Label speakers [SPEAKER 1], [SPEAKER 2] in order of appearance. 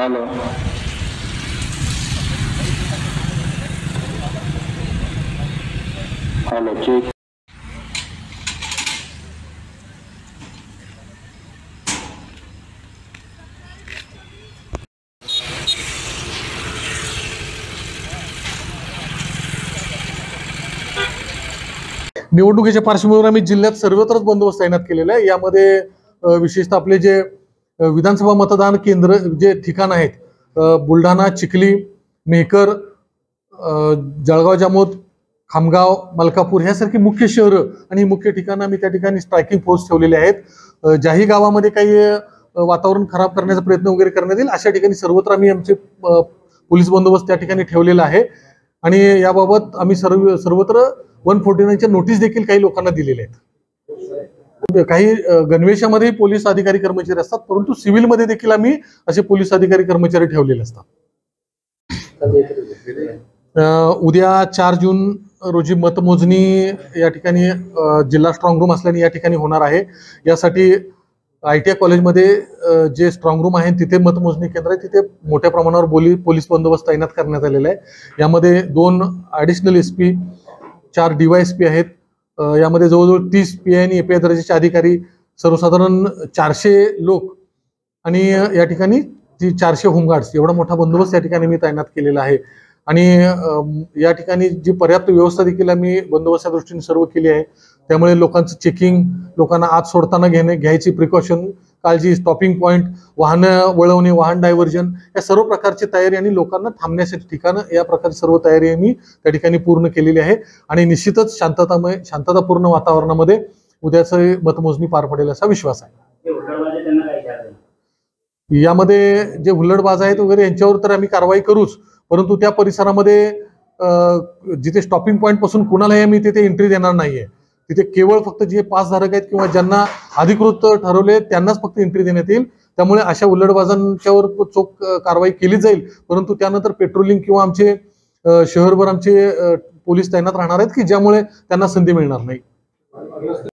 [SPEAKER 1] Hello hello check
[SPEAKER 2] निवडणुकीच्या पार्श्वभूमीवर आम्ही जिल्ह्यात सर्वत्रच बंदोबस्त तैनात केलेला आहे। यामध्ये विशेषतः आपले जे विधानसभा मतदान केंद्र जे ठिकाण आहेत, बुलढाणा, चिखली, मेहकर, जळगाव जामोद, खामगाव, मलकापूर ह्यासारखी मुख्य शहरं आणि मुख्य ठिकाणं आम्ही त्या ठिकाणी स्ट्रायकिंग फोर्स ठेवलेले आहेत। ज्याही गावामध्ये काही वातावरण खराब करण्याचा प्रयत्न वगैरे करण्यात येईल अशा ठिकाणी सर्वत्र आम्ही आमचे पोलीस बंदोबस्त त्या ठिकाणी ठेवलेला आहे। आणि याबाबत आम्ही सर्वत्र 149च्या नोटीस देखील काही लोकांना दिलेल्या आहेत। काही गणवेशामध्ये पोलीस अधिकारी कर्मचारी असतात, परंतु सिव्हिलमध्ये देखील आम्ही असे पोलीस अधिकारी कर्मचारी ठेवलेले असतात। उद्या 4 जून रोजी मतमोजणी या ठिकाणी जिल्हा स्ट्रॉंग रूम असल्याने या ठिकाणी होणार आहे। यासाठी ITI कॉलेजमध्ये जे स्ट्रॉंग रूम आहे तिथे मतमोजणी केंद्र आहे, तिथे मोठ्या प्रमाणावर पोलीस बंदोबस्त तैनात करण्यात आलेला आहे। यामध्ये 2 ॲडिशनल SP, 4 DYSP आहेत। यामध्ये जवळजवळ 30 PI आणि API दर्जाचे अधिकारी, सर्वसाधारण 400 लोक आणि या ठिकाणी 400 होमगार्ड्स एवढा मोठा बंदोबस्त या ठिकाणी मी तैनात केलेला आहे। आणि या ठिकाणी जी पर्याप्त व्यवस्था देखील आम्ही बंदोबस्ताच्या दृष्टीने सर्व केली आहे। त्यामुळे लोकांचं चेकिंग, लोकांना आत सोडताना घ्यायची प्रिकॉशन, काळजी, स्टॉपिंग पॉईंट, वाहन वळवणे, वाहन डायव्हर्जन या सर्व प्रकारची तयारी आणि लोकांना थांबण्यासाठी ठिकाणं या प्रकारची सर्व तयारी आम्ही त्या ठिकाणी पूर्ण केलेली आहे। आणि निश्चितच शांततापूर्ण वातावरणामध्ये उद्याचं मतमोजणी पार पडेल असा विश्वास आहे। यामध्ये जे हुल्लडबाज आहेत वगैरे यांच्यावर तर आम्ही कारवाई करूच, परंतु त्या परिसरामध्ये जिथे स्टॉपिंग पॉईंट पासून कुणालाही आम्ही तिथे एंट्री देणार नाहीये। तिथे केवळ फक्त जे पासधारक आहेत किंवा ज्यांना अधिकृत ठरवले त्यांनाच फक्त एंट्री देण्यात येईल। त्यामुळे अशा हुल्लडबाजांच्यावर चोख कारवाई केली जाईल, परंतु त्यानंतर पेट्रोलिंग किंवा आमचे शहरभर आमचे पोलीस तैनात राहणार आहेत की ज्यामुळे त्यांना संधी मिळणार नाही।